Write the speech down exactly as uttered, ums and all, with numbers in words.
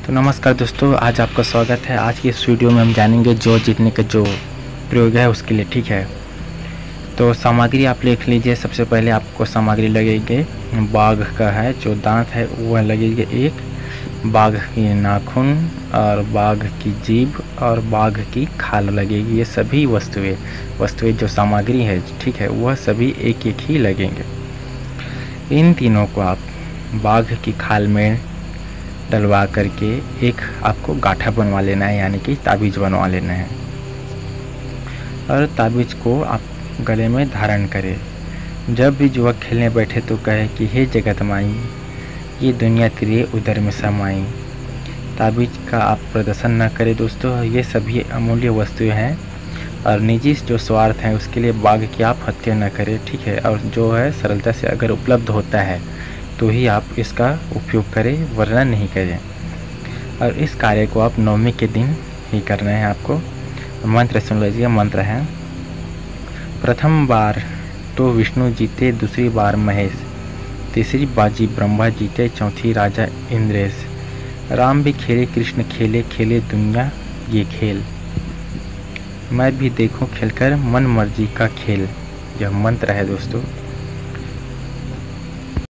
तो नमस्कार दोस्तों, आज आपका स्वागत है। आज की इस वीडियो में हम जानेंगे जो जीतने का जो प्रयोग है उसके लिए। ठीक है, तो सामग्री आप लिख लीजिए। सबसे पहले आपको सामग्री लगेगी बाघ का है, जो दांत है वह लगेगी एक, बाघ की नाखून और बाघ की जीभ और बाघ की खाल लगेगी। ये सभी वस्तुएं वस्तुएं जो सामग्री है, ठीक है, वह सभी एक एक ही लगेंगे। इन तीनों को आप बाघ की खाल में डलवा करके एक आपको गाठा बनवा लेना है, यानी कि ताबीज़ बनवा लेना है। और ताबीज़ को आप गले में धारण करें। जब भी युवक खेलने बैठे तो कहे कि हे जगत माई, ये दुनिया तेरे उदर में समाई। ताबीज़ का आप प्रदर्शन न करें दोस्तों, ये सभी अमूल्य वस्तुएं हैं और निजी जो स्वार्थ हैं उसके लिए बाघ की आप हत्या न करें। ठीक है, और जो है सरलता से अगर उपलब्ध होता है तो ही आप इसका उपयोग करें, वरना नहीं करें। और इस कार्य को आप नवमी के दिन ही करना है आपको। मंत्र सुन लीजिए। मंत्र है, प्रथम बार तो विष्णु जीते, दूसरी बार महेश, तीसरी बाजी ब्रह्मा जीते, चौथी राजा इंद्रेश। राम भी खेले कृष्ण खेले, खेले दुनिया ये खेल, मैं भी देखूं खेलकर मन मर्जी का खेल। यह मंत्र है दोस्तों,